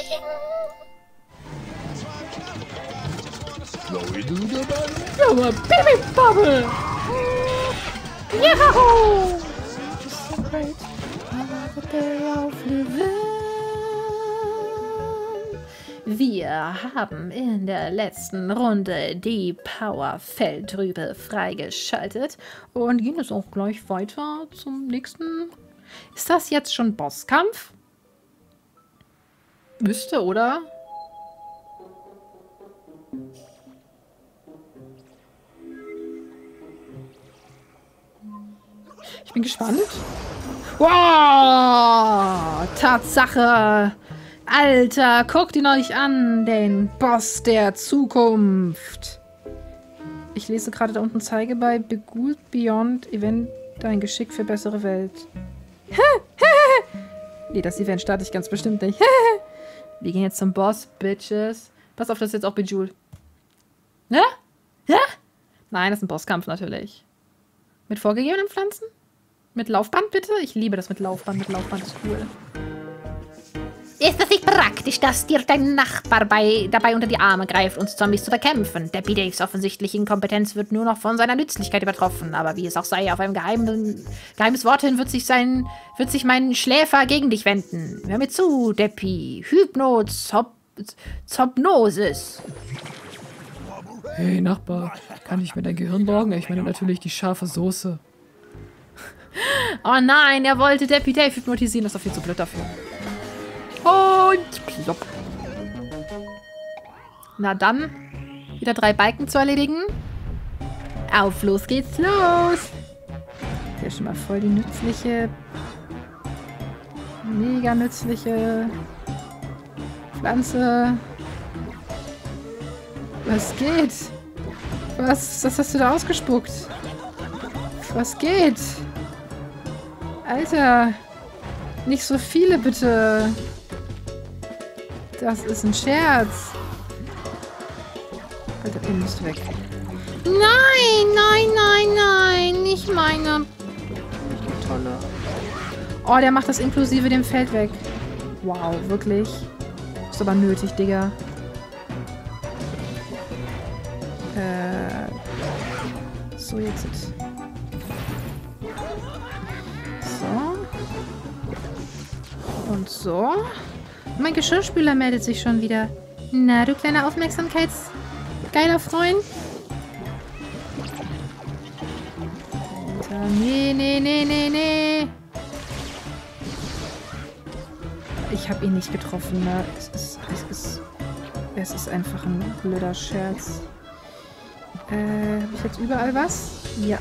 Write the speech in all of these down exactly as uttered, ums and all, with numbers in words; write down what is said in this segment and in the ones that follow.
Bubble! Yahoo! So great. Wir haben in der letzten Runde die Power-Feldtrübe freigeschaltet und gehen jetzt auch gleich weiter zum nächsten. Ist das jetzt schon Bosskampf? Müsste, oder? Ich bin gespannt. Wow! Tatsache! Alter, guckt ihn euch an, den Boss der Zukunft. Ich lese gerade da unten Zeige bei Beguiled Beyond Event dein Geschick für bessere Welt. Nee, das Event starte ich ganz bestimmt nicht. Wir gehen jetzt zum Boss, Bitches. Pass auf, das ist jetzt auch Bejeweled. Ne? Ja? Nein, das ist ein Bosskampf natürlich. Mit vorgegebenen Pflanzen? Mit Laufband bitte? Ich liebe das mit Laufband. Mit Laufband ist cool. Ist es nicht praktisch, dass dir dein Nachbar bei, dabei unter die Arme greift, uns Zombies zu bekämpfen? Deppy Daves offensichtliche Inkompetenz wird nur noch von seiner Nützlichkeit übertroffen. Aber wie es auch sei, auf ein geheimen, geheimes Wort hin wird sich, sein, wird sich mein Schläfer gegen dich wenden. Hör mir zu, Deppy. Hypno-Zopnosis. Hey, Nachbar. Kann ich mir dein Gehirn borgen? Ich meine natürlich die scharfe Soße. Oh nein, er wollte Deppy Dave hypnotisieren. Das ist doch viel zu blöd dafür. Und plopp. Na dann, wieder drei Balken zu erledigen. Auf, los geht's los. Das ist ja schon mal voll die nützliche, mega nützliche Pflanze. Was geht? Was, was hast du da ausgespuckt? Was geht? Alter, nicht so viele bitte. Das ist ein Scherz. Alter, ihr müsst weg. Nein, nein, nein, nein. Nicht meine. Nicht die tolle. Oh, der macht das inklusive dem Feld weg. Wow, wirklich. Ist aber nötig, Digga. Äh. So, jetzt. So. Und so. Mein Geschirrspüler meldet sich schon wieder. Na, du kleiner Aufmerksamkeitsgeiler Freund. Alter, nee, nee, nee, nee, nee. Ich habe ihn nicht getroffen, ne? Es ist, es ist, es ist einfach ein blöder Scherz. Äh, habe ich jetzt überall was? Ja.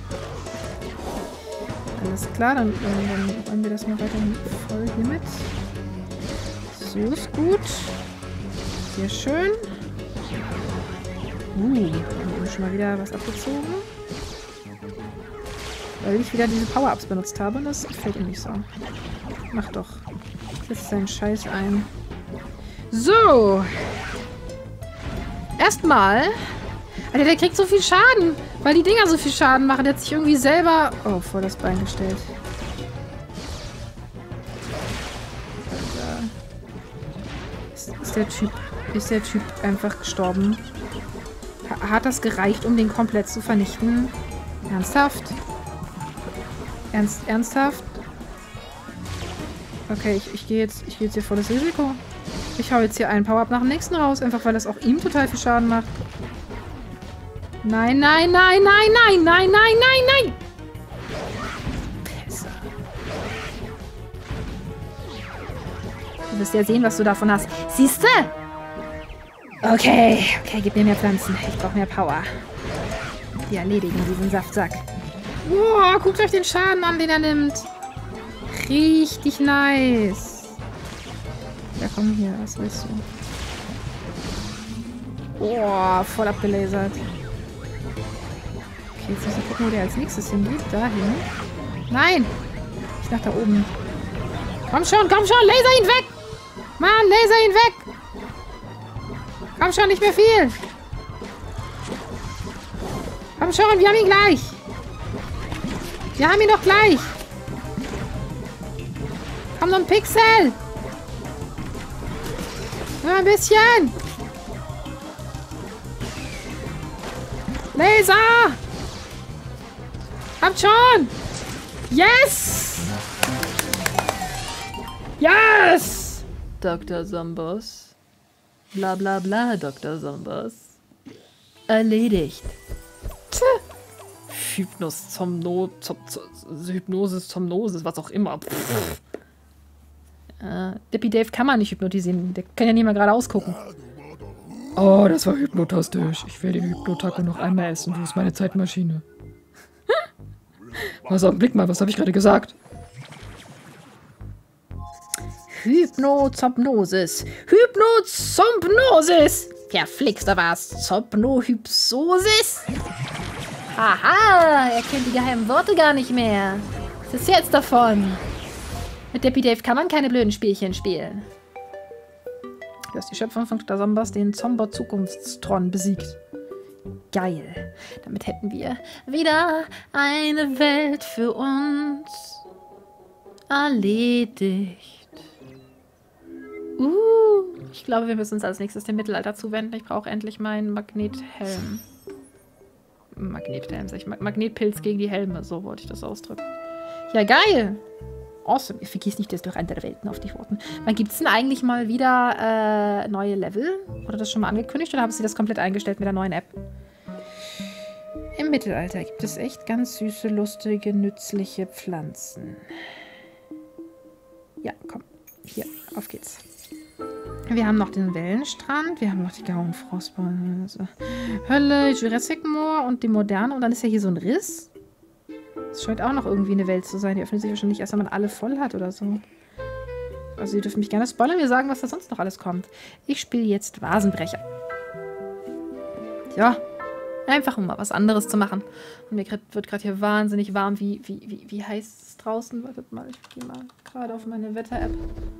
Alles klar, dann, dann, dann wollen wir das mal weiterhin voll hiermit. So ist gut. Sehr schön. Uh, wir haben schon mal wieder was abgezogen. Weil ich wieder diese Power-Ups benutzt habe und das gefällt ihm nicht so. Mach doch. Setz seinen Scheiß ein. So. Erstmal. Alter, der kriegt so viel Schaden. Weil die Dinger so viel Schaden machen. Der hat sich irgendwie selber... Oh, vor das Bein gestellt. Alter. Ist, ist der Typ... Ist der Typ einfach gestorben? Ha- hat das gereicht, um den komplett zu vernichten? Ernsthaft? Ernst, ernsthaft? Okay, ich, ich gehe jetzt, ich gehe jetzt hier volles Risiko. Ich hau jetzt hier einen Power-Up nach dem nächsten raus, einfach weil das auch ihm total viel Schaden macht. Nein, nein, nein, nein, nein, nein, nein, nein, nein! Pisser. Du wirst ja sehen, was du davon hast. Siehst du? Okay, okay, gib mir mehr Pflanzen. Ich brauche mehr Power. Wir erledigen diesen Saftsack. Boah, guckt euch den Schaden an, den er nimmt. Richtig nice. Ja, komm hier, was willst du? Boah, voll abgelasert. Okay, jetzt muss ich gucken, wo der als nächstes hingeht. Dahin. Nein! Ich nach da oben. Komm schon, komm schon, laser ihn weg! Mann, laser ihn weg! Komm schon, nicht mehr viel! Komm schon, wir haben ihn gleich! Wir haben ihn doch gleich! Komm, noch ein Pixel! Nur ein bisschen. Laser! Habt schon! Yes! Yes! Doktor Zombos. Bla bla bla, Doktor Zombos. Erledigt. Tch. Hypnos, Somno, Zom, Zom, Hypnosis, Somnosis, was auch immer. Äh, Deppy Dave kann man nicht hypnotisieren. Der kann ja nicht mal gerade ausgucken. Oh, das war hypnotastisch. Ich werde den Hypnotaco noch einmal essen. Wo ist meine Zeitmaschine? Was, Blick mal, was habe ich gerade gesagt? Hypnozopnosis. Hypnozopnosis. Verflixt, da war's. Zopnohypsosis. Haha, er kennt die geheimen Worte gar nicht mehr. Was ist jetzt davon? Mit Deppy Dave kann man keine blöden Spielchen spielen. Du hast die Schöpfung von Doktor Zombos, den Zombot Zukunftstron, besiegt. Geil. Damit hätten wir wieder eine Welt für uns erledigt. Uh, ich glaube, wir müssen uns als nächstes dem Mittelalter zuwenden. Ich brauche endlich meinen Magnethelm. Magnethelm, sag ich. Magnetpilz gegen die Helme, so wollte ich das ausdrücken. Ja, geil. Awesome. Ich vergiss nicht, dass durch andere Welten auf dich warten. Wann gibt es denn eigentlich mal wieder äh, neue Level? Wurde das schon mal angekündigt oder haben sie das komplett eingestellt mit der neuen App? Im Mittelalter gibt es echt ganz süße, lustige, nützliche Pflanzen. Ja, komm. Hier, auf geht's. Wir haben noch den Wellenstrand, wir haben noch die grauen Frostbäume. Also Hölle, Jurassic Moor und die Moderne. Und dann ist ja hier so ein Riss. Es scheint auch noch irgendwie eine Welt zu sein. Die öffnet sich wahrscheinlich erst, wenn man alle voll hat oder so. Also ihr dürft mich gerne spoilern, mir sagen, was da sonst noch alles kommt. Ich spiele jetzt Vasenbrecher. Ja, einfach um mal was anderes zu machen. Und mir wird gerade hier wahnsinnig warm. Wie, wie, wie, wie heißt es draußen? Wartet mal, ich gehe mal gerade auf meine Wetter-App.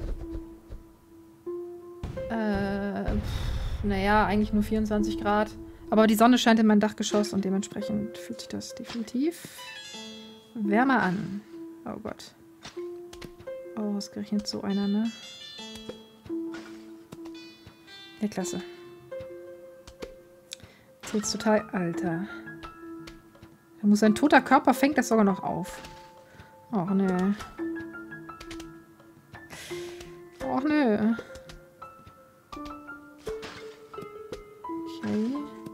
Äh, naja, eigentlich nur vierundzwanzig Grad. Aber die Sonne scheint in mein Dachgeschoss und dementsprechend fühlt sich das definitiv wärmer an. Oh Gott. Oh, ausgerechnet so einer, ne? Ja, klasse. Das ist jetzt total... Alter. Da muss ein toter Körper, fängt das sogar noch auf. Och, nö. Och, nö. Okay.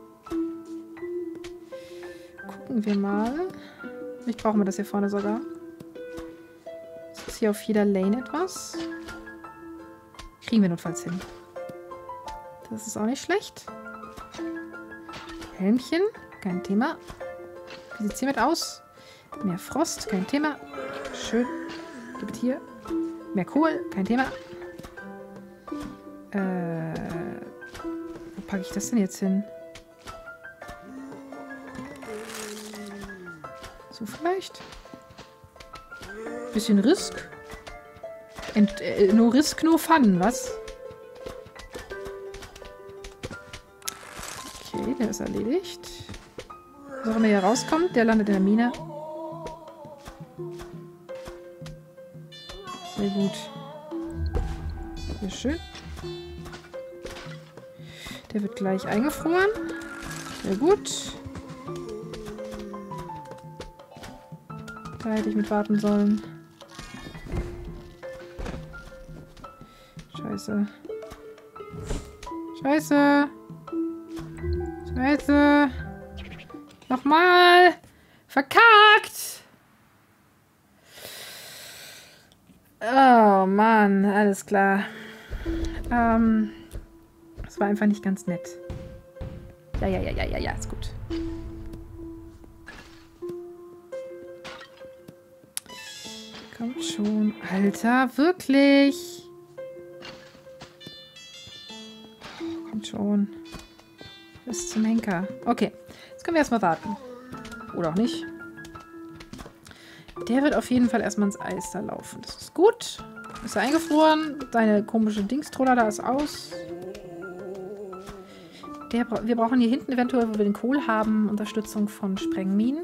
Gucken wir mal. Ich brauche mir das hier vorne sogar. Ist hier auf jeder Lane etwas? Kriegen wir notfalls hin. Das ist auch nicht schlecht. Helmchen, kein Thema. Wie sieht es hiermit aus? Mehr Frost, kein Thema. Schön. Gibt hier. Mehr Kohl, kein Thema. Äh, wo packe ich das denn jetzt hin? So vielleicht? Bisschen Risk. Ent, äh, no Risk, no Fun, was? Okay, der ist erledigt. Was auch immer hier rauskommt, der landet in der Mine. Sehr gut. Sehr schön. Der wird gleich eingefroren. Sehr gut. Da hätte ich mit warten sollen. Scheiße. Scheiße. Scheiße. Nochmal. Verkackt. Oh Mann, alles klar. Ähm, das war einfach nicht ganz nett. Ja, ja, ja, ja, ja, ja, ist gut. Kommt schon. Alter, wirklich? Kommt schon. Bis zum Henker. Okay, jetzt können wir erstmal warten. Oder auch nicht. Der wird auf jeden Fall erstmal ins Eis da laufen. Das ist gut. Ist er eingefroren. Deine komische Dingstroller da ist aus. Der, wir brauchen hier hinten eventuell, wo wir den Kohl haben, Unterstützung von Sprengminen.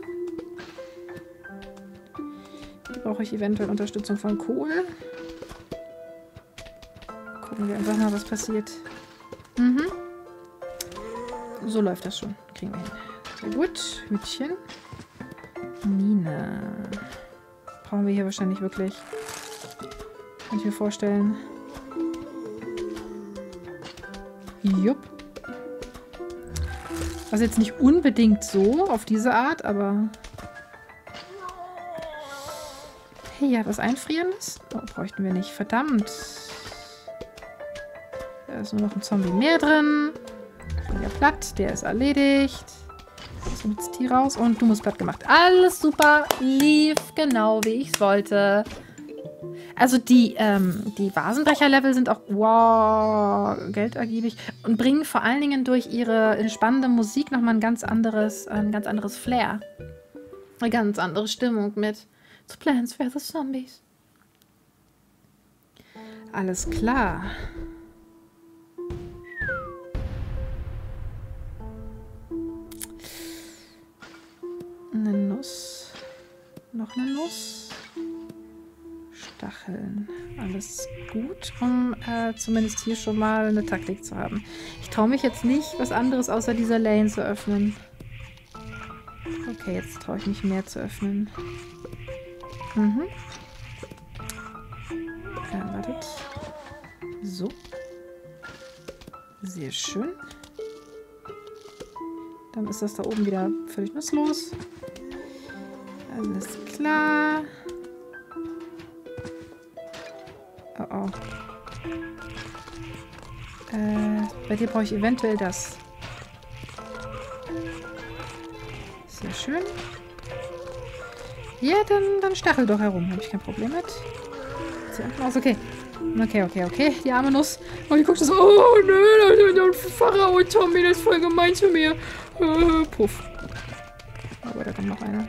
Hier brauche ich eventuell Unterstützung von Kohl. Gucken wir einfach mal, was passiert. Mhm. So läuft das schon. Kriegen wir hin. Sehr gut. Hütchen. Mine. Brauchen wir hier wahrscheinlich wirklich. Kann ich mir vorstellen. Jupp. Also jetzt nicht unbedingt so, auf diese Art, aber... Hey, ja, was Einfrierendes? Oh, bräuchten wir nicht. Verdammt. Da ist nur noch ein Zombie mehr drin. Der platt, der ist erledigt. So, jetzt die raus und du musst platt gemacht. Alles super, lief genau wie ich es wollte. Also die, ähm, die Vasenbrecher-Level sind auch wow, geldergiebig und bringen vor allen Dingen durch ihre entspannende Musik nochmal ein ganz anderes, ein ganz anderes Flair. Eine ganz andere Stimmung mit zu Plants versus. Zombies. Alles klar. Eine Nuss. Noch eine Nuss. Stacheln. Alles gut, um äh, zumindest hier schon mal eine Taktik zu haben. Ich traue mich jetzt nicht, was anderes außer dieser Lane zu öffnen. Okay, jetzt traue ich mich mehr zu öffnen. Mhm. Ja, wartet. So. Sehr schön. Dann ist das da oben wieder völlig nutzlos. Alles klar. Oh oh. Äh, bei dir brauche ich eventuell das. Sehr schön. Ja, dann, dann stachel doch herum. Habe ich kein Problem mit. Sieht unten aus. Okay. Okay, okay, okay. Die arme Nuss. Und die guckt so. Oh, nö, der Pharao Tommy, das ist voll gemein zu mir. Äh, puff. Aber da kommt noch einer.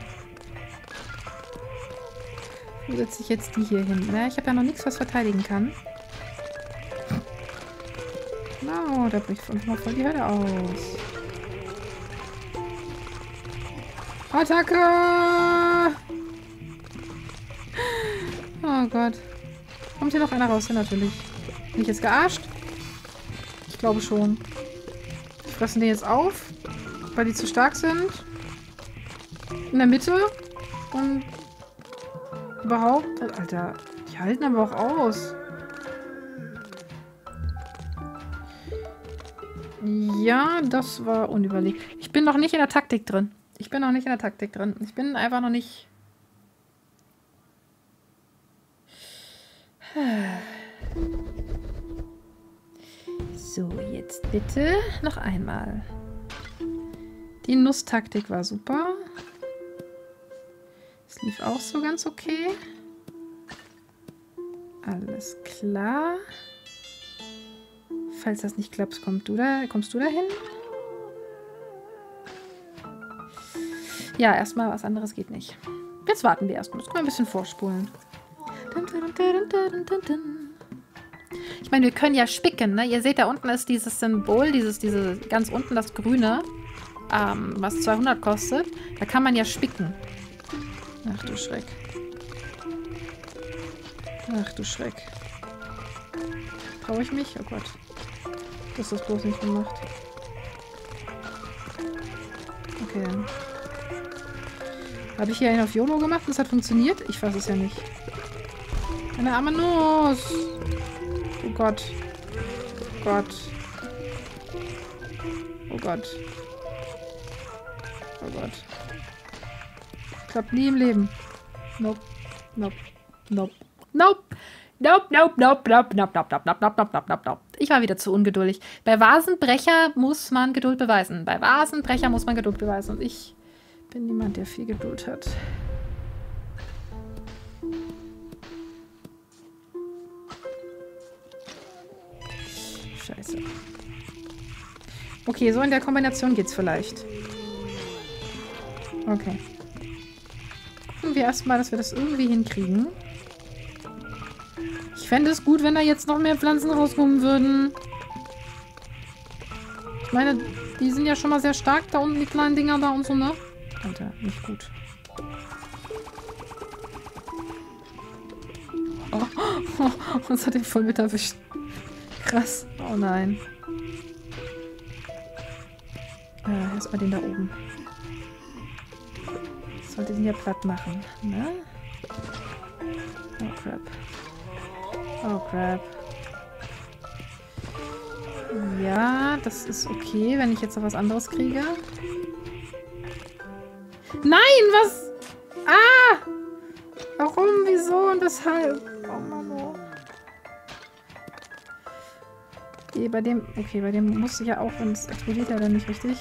Wo setze ich jetzt die hier hin? Na, ich habe ja noch nichts, was verteidigen kann. Genau, da bricht uns mal voll die Hölle aus. Attacke! Oh Gott. Kommt hier noch einer raus? Ja, natürlich. Bin ich jetzt gearscht? Ich glaube schon. Die fressen die jetzt auf, weil die zu stark sind. In der Mitte. Und überhaupt... Alter, die halten aber auch aus. Ja, das war unüberlegt. Ich bin noch nicht in der Taktik drin. Ich bin noch nicht in der Taktik drin. Ich bin einfach noch nicht... So, jetzt bitte noch einmal. Die Nusstaktik war super. Es lief auch so ganz okay. Alles klar. Falls das nicht klappt, kommst du da, kommst du da hin? Ja, erstmal was anderes geht nicht. Jetzt warten wir erstmal. Jetzt können wir ein bisschen vorspulen. Ich meine, wir können ja spicken, ne? Ihr seht, da unten ist dieses Symbol, dieses, diese, ganz unten das Grüne, ähm, was zweihundert kostet. Da kann man ja spicken. Ach du Schreck. Ach du Schreck. Traue ich mich? Oh Gott. Das ist das bloß nicht gemacht. Okay, dann. Habe ich hier einen auf YOLO gemacht und es hat funktioniert? Ich weiß es ja nicht. Eine arme Nuss. Oh Gott. Oh Gott. Oh Gott. Oh Gott. Klappt nie im Leben. Nope. Nope. Nope. Nope. Nope, nope, nope, nope, nope, nope, nope, nope, nope, nope, nope, nope. Ich war wieder zu ungeduldig. Bei Vasenbrecher muss man Geduld beweisen. Bei Vasenbrecher muss man Geduld beweisen. Und ich bin niemand, der viel Geduld hat. Scheiße. Okay, so in der Kombination geht's vielleicht. Okay. Gucken wir erstmal, dass wir das irgendwie hinkriegen. Ich fände es gut, wenn da jetzt noch mehr Pflanzen rauskommen würden. Ich meine, die sind ja schon mal sehr stark da unten, die kleinen Dinger da und so, ne? Alter, nicht gut. Oh, oh, oh, uns hat den voll mit erwischt. Krass. Oh nein. Äh, erstmal den da oben. Ich sollte den hier platt machen, ne? Oh crap. Oh crap. Ja, das ist okay, wenn ich jetzt noch was anderes kriege. Nein, was? Ah! Warum, wieso und weshalb? Oh Mann, oh. Okay, bei dem, okay, bei dem muss ich ja auch, wenn es explodiert, ja dann nicht richtig.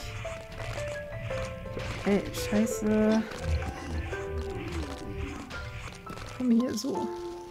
Ey, scheiße. Komm hier, so.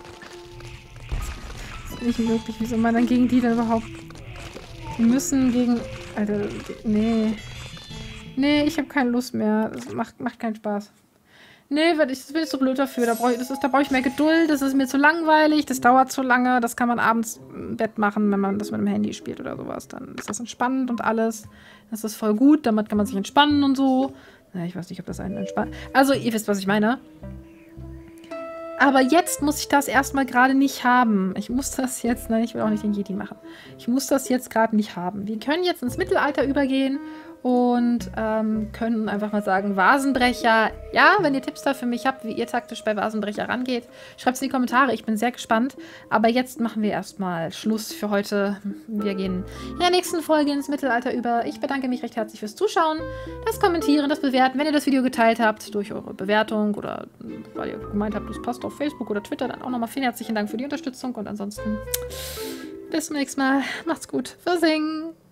Das ist nicht möglich. Wie soll man dann gegen die dann überhaupt... Die müssen gegen... Alter, nee. Nee, ich habe keine Lust mehr. Das macht, macht keinen Spaß. Nee, weil ich, das bin ich so blöd dafür. Da brauche ich, das ist, da brauche ich mehr Geduld. Das ist mir zu langweilig. Das dauert zu lange. Das kann man abends im Bett machen, wenn man das mit dem Handy spielt oder sowas. Dann ist das entspannend und alles. Das ist voll gut. Damit kann man sich entspannen und so. Ja, ich weiß nicht, ob das einen entspannt. Also, ihr wisst, was ich meine. Aber jetzt muss ich das erstmal gerade nicht haben. Ich muss das jetzt, nein, ich will auch nicht den Jedi machen. Ich muss das jetzt gerade nicht haben. Wir können jetzt ins Mittelalter übergehen und ähm, können einfach mal sagen, Vasenbrecher. Ja, wenn ihr Tipps da für mich habt, wie ihr taktisch bei Vasenbrecher rangeht, schreibt es in die Kommentare. Ich bin sehr gespannt. Aber jetzt machen wir erstmal Schluss für heute. Wir gehen in der nächsten Folge ins Mittelalter über. Ich bedanke mich recht herzlich fürs Zuschauen, das Kommentieren, das Bewerten. Wenn ihr das Video geteilt habt durch eure Bewertung oder weil ihr gemeint habt, das passt auf Facebook oder Twitter, dann auch nochmal vielen herzlichen Dank für die Unterstützung. Und ansonsten bis zum nächsten Mal. Macht's gut. Versingen!